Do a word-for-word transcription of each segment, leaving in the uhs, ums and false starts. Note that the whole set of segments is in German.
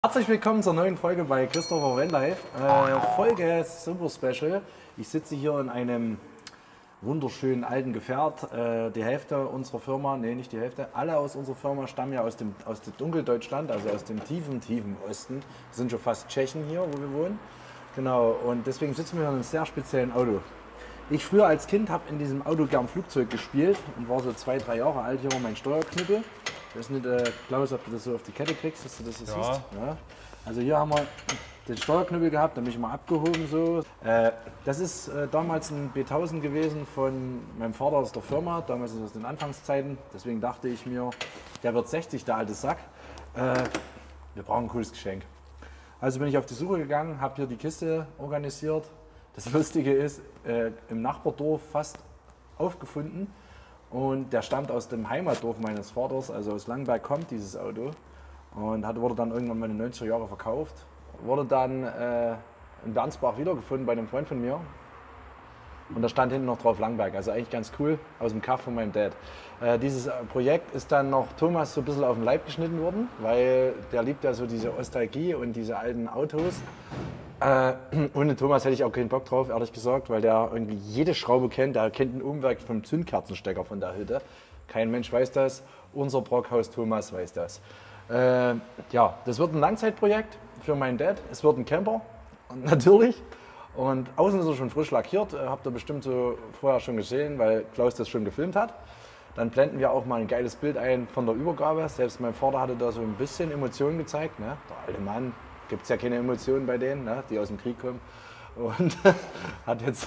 Herzlich willkommen zur neuen Folge bei Christopher Vanlife. Äh, Folge Super Special. Ich sitze hier in einem wunderschönen alten Gefährt. Äh, die Hälfte unserer Firma, nee, nicht die Hälfte, alle aus unserer Firma stammen ja aus dem, aus dem Dunkeldeutschland, also aus dem tiefen, tiefen Osten. Wir sind schon fast Tschechen hier, wo wir wohnen. Genau, und deswegen sitzen wir in einem sehr speziellen Auto. Ich früher als Kind habe in diesem Auto gern Flugzeug gespielt und war so zwei, drei Jahre alt. Hier war mein Steuerknüppel. Ich weiß nicht, äh, Klaus, ob du das so auf die Kette kriegst, dass du das so Ja. siehst. Ja. Also hier haben wir den Steuerknüppel gehabt, den bin ich mal abgehoben so. Äh, das ist äh, damals ein B tausend gewesen von meinem Vater aus der Firma, damals aus den Anfangszeiten. Deswegen dachte ich mir, der wird sechzig, der alte Sack. Äh, wir brauchen ein cooles Geschenk. Also bin ich auf die Suche gegangen, habe hier die Kiste organisiert. Das Lustige ist, äh, im Nachbardorf fast aufgefunden. Und der stammt aus dem Heimatdorf meines Vaters, also aus Langberg kommt dieses Auto. Und hat, wurde dann irgendwann mal in den neunziger Jahren verkauft. Wurde dann äh, in Bernsbach wiedergefunden bei einem Freund von mir. Und da stand hinten noch drauf Langberg, also eigentlich ganz cool, aus dem Kaff von meinem Dad. Äh, dieses Projekt ist dann noch Thomas so ein bisschen auf den Leib geschnitten worden, weil der liebt ja so diese Nostalgie und diese alten Autos. Äh, ohne Thomas hätte ich auch keinen Bock drauf, ehrlich gesagt, weil der irgendwie jede Schraube kennt. Der kennt den Umwerk vom Zündkerzenstecker von der Hütte. Kein Mensch weiß das. Unser Brockhaus Thomas weiß das. Äh, ja, das wird ein Langzeitprojekt für meinen Dad. Es wird ein Camper, natürlich. Und außen ist er schon frisch lackiert. Äh, habt ihr bestimmt so vorher schon gesehen, weil Klaus das schon gefilmt hat. Dann blenden wir auch mal ein geiles Bild ein von der Übergabe. Selbst mein Vater hatte da so ein bisschen Emotionen gezeigt. Ne? Der alte Mann. Gibt es ja keine Emotionen bei denen, ne, die aus dem Krieg kommen. Und hat jetzt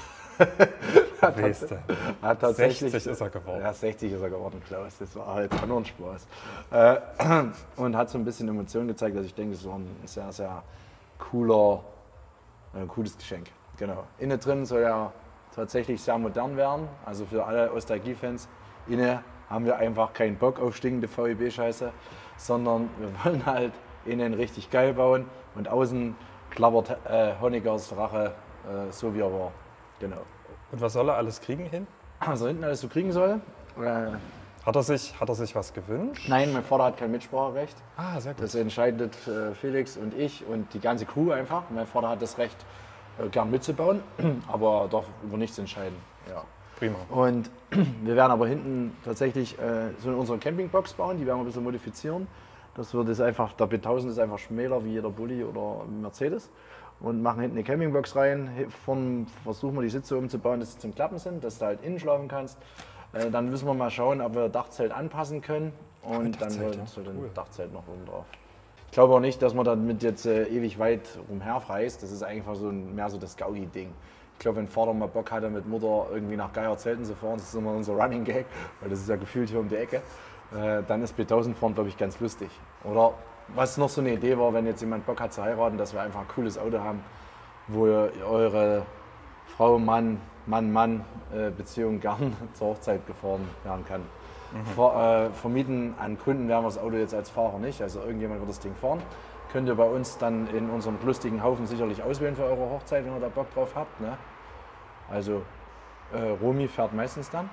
hat, hat, hat tatsächlich, sechzig ist er geworden. Ja, sechzig ist er geworden, Klaus. Das war jetzt auch nur ein Spaß. Äh, und hat so ein bisschen Emotionen gezeigt, dass ich denke, es war ein sehr, sehr cooler, ein cooles Geschenk. Genau. Innen drin soll ja tatsächlich sehr modern werden. Also für alle Nostalgie-Fans, innen haben wir einfach keinen Bock auf stinkende V E B-Scheiße, sondern wir wollen halt innen richtig geil bauen und außen klappert äh, Honeckers Rache äh, so wie er war. Genau. Und was soll er alles kriegen hin? Also hinten alles so kriegen soll. Äh, Hat er sich, hat er sich was gewünscht? nein, mein Vater hat kein Mitspracherecht. Ah, sehr gut. Das entscheidet äh, Felix und ich und die ganze Crew einfach. Mein Vater hat das Recht, äh, gern mitzubauen, aber darf über nichts entscheiden. Ja. Prima. Und wir werden aber hinten tatsächlich äh, so in unsere Campingbox bauen, die werden wir ein bisschen modifizieren. Das wird es einfach, der B tausend ist einfach schmäler wie jeder Bulli oder Mercedes. Und machen hinten eine Campingbox rein. Vorn versuchen wir die Sitze umzubauen, dass sie zum Klappen sind, dass du halt innen schlafen kannst. Äh, dann müssen wir mal schauen, ob wir Dachzelt anpassen können. Und dann soll, ja. soll Cool. ein Dachzelt noch oben drauf. Ich glaube auch nicht, dass man damit jetzt äh, ewig weit rumherfreist. Das ist einfach so ein, mehr so das Gaudi-Ding. Ich glaube, wenn Vater mal Bock hatte, mit Mutter irgendwie nach Geierzelten zu fahren, das ist immer unser Running Gag, weil das ist ja gefühlt hier um die Ecke. Dann ist B tausend fahren, glaube ich, ganz lustig. Oder was noch so eine Idee war, wenn jetzt jemand Bock hat zu heiraten, dass wir einfach ein cooles Auto haben, wo ihr eure Frau, Mann, Mann, Mann äh, Beziehung gern zur Hochzeit gefahren werden kann. Mhm. Ver, äh, vermieten an Kunden werden wir das Auto jetzt als Fahrer nicht, also irgendjemand wird das Ding fahren. Könnt ihr bei uns dann in unserem lustigen Haufen sicherlich auswählen für eure Hochzeit, wenn ihr da Bock drauf habt. Ne? Also äh, Romy fährt meistens dann.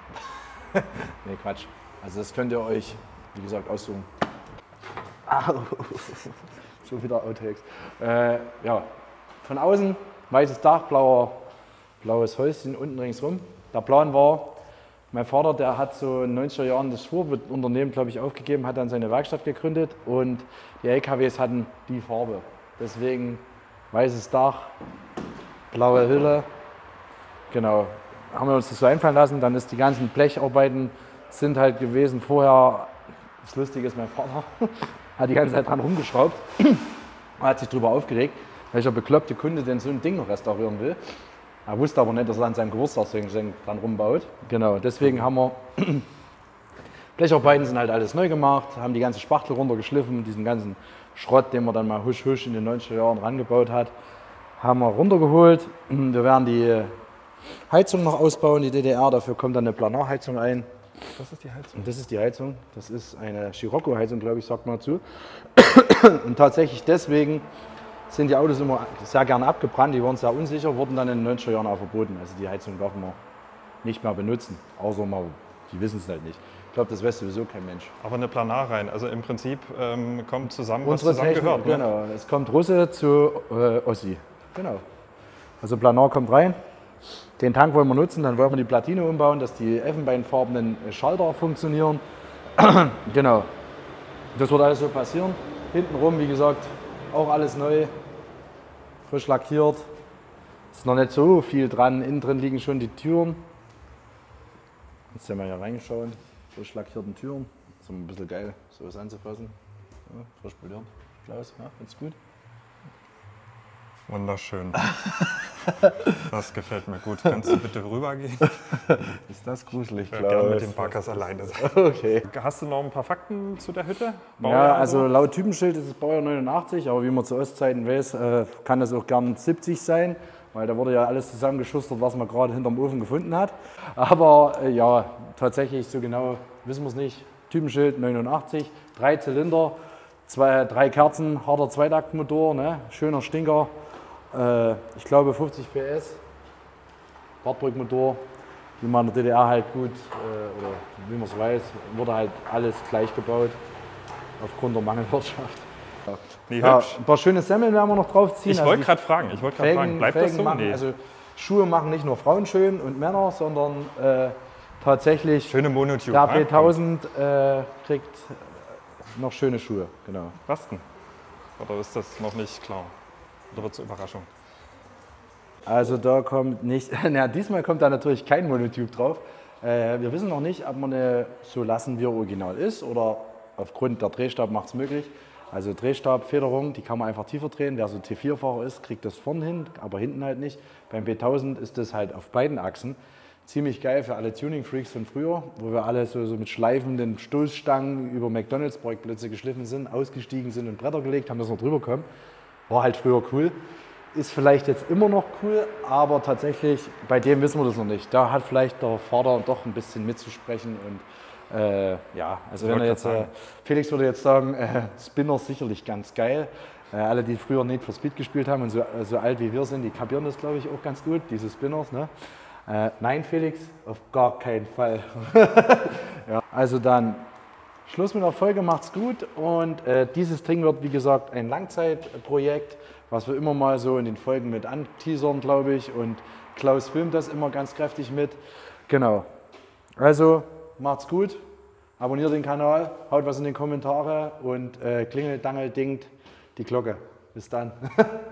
Nee, Quatsch. Also das könnt ihr euch, wie gesagt, aussuchen. Au. So wieder Outtakes. Äh, ja, von außen weißes Dach, blauer, blaues Häuschen unten ringsrum. Der Plan war, mein Vater, der hat so in den neunziger Jahren das Fuhrunternehmen, glaube ich, aufgegeben, hat dann seine Werkstatt gegründet und die L K Ws hatten die Farbe. Deswegen weißes Dach, blaue Hülle. Genau, haben wir uns das so einfallen lassen. Dann ist die ganzen Blecharbeiten sind halt gewesen vorher, das Lustige ist, mein Vater hat die ganze Zeit dran rumgeschraubt und hat sich darüber aufgeregt, welcher bekloppte Kunde denn so ein Ding noch restaurieren will. Er wusste aber nicht, dass er an seinem Geburtstagsgeschenk dran rumbaut. Genau, deswegen haben wir, Blecharbeiten sind halt alles neu gemacht, haben die ganze Spachtel runtergeschliffen, diesen ganzen Schrott, den man dann mal husch husch in den neunziger Jahren rangebaut hat, haben wir runtergeholt. Wir werden die Heizung noch ausbauen, die D D R, dafür kommt dann eine Planarheizung ein. Das ist die Heizung. Und das ist die Heizung. Das ist eine Scirocco-Heizung, glaube ich, sagt man dazu. Und tatsächlich deswegen sind die Autos immer sehr gerne abgebrannt. Die waren sehr unsicher, wurden dann in den neunziger Jahren auch verboten. Also die Heizung darf man nicht mehr benutzen, außer man, die wissen es halt nicht. Ich glaube, das weiß sowieso kein Mensch. Aber eine Planar rein. Also im Prinzip ähm, kommt zusammen, was Unsere zusammen Technik, gehört. Ne? Genau, es kommt Russe zu äh, Ossi. Genau. Also Planar kommt rein. Den Tank wollen wir nutzen, dann wollen wir die Platine umbauen, dass die elfenbeinfarbenen Schalter funktionieren. Genau. Das wird alles so passieren. Hintenrum, wie gesagt, auch alles neu. Frisch lackiert. Ist noch nicht so viel dran. Innen drin liegen schon die Türen. Jetzt ja mal hier reinschauen. Frisch lackierten Türen. Das ist immer ein bisschen geil, sowas anzufassen. Ja, frisch poliert. Klaus, ja, findest du gut? Wunderschön. Das gefällt mir gut. Kannst du bitte rübergehen? Ist das gruselig, Ich Klaus? würde gerne mit dem Parkers alleine sein. Okay. Hast du noch ein paar Fakten zu der Hütte? Ja, Baujahr also so? laut Typenschild ist es Baujahr neunundachtzig, aber wie man zu Ostzeiten weiß, äh, kann das auch gern siebzig sein, weil da wurde ja alles zusammengeschustert, was man gerade hinterm Ofen gefunden hat. Aber äh, ja, tatsächlich so genau wissen wir es nicht. Typenschild neunundachtzig, drei Zylinder, zwei, drei Kerzen, harter Zweitaktmotor, ne? Schöner Stinker. Äh, ich glaube fünfzig P S, Wartbrückmotor, wie man in der D D R halt gut, äh, oder wie man es weiß, wurde halt alles gleich gebaut, aufgrund der Mangelwirtschaft. Nee, Ja, hübsch. ein paar schöne Semmeln werden wir noch draufziehen. Ich Also wollte die gerade fragen, ich wollte gerade fragen, Felgen, bleibt Felgen das so? machen, Nee. also Schuhe machen nicht nur Frauen schön und Männer, sondern äh, tatsächlich Schöne Monotube. der ne? P tausend äh, kriegt noch schöne Schuhe, genau. Was denn? Oder ist das noch nicht klar? Oder wird es Überraschung? Also da kommt nicht, na, diesmal kommt da natürlich kein Monotube drauf. Äh, wir wissen noch nicht, ob man eine so lassen wie er original ist oder aufgrund der Drehstab macht es möglich. Also Drehstabfederung, die kann man einfach tiefer drehen. Wer so T vier Fahrer ist, kriegt das vorne hin, aber hinten halt nicht. Beim P tausend ist das halt auf beiden Achsen. Ziemlich geil für alle Tuning-Freaks von früher, wo wir alle so, so mit schleifenden Stoßstangen über McDonalds-Parkplätze geschliffen sind, ausgestiegen sind und Bretter gelegt haben, das noch drüber kommen. War halt früher cool. Ist vielleicht jetzt immer noch cool, aber tatsächlich, bei dem wissen wir das noch nicht. Da hat vielleicht der Vater doch ein bisschen mitzusprechen und äh, ja, also wenn er jetzt, äh, Felix würde jetzt sagen, äh, Spinner sicherlich ganz geil. Äh, alle, die früher Need for Speed gespielt haben und so, so alt wie wir sind, die kapieren das, glaube ich, auch ganz gut, diese Spinners. Ne? Äh, nein, Felix, auf gar keinen Fall. Ja, also dann Schluss mit der Folge, macht's gut und äh, dieses Ding wird, wie gesagt, ein Langzeitprojekt, was wir immer mal so in den Folgen mit anteasern, glaube ich, und Klaus filmt das immer ganz kräftig mit. Genau. Also macht's gut, abonniert den Kanal, haut was in die Kommentare und äh, klingelt, dangelt, dingt die Glocke. Bis dann.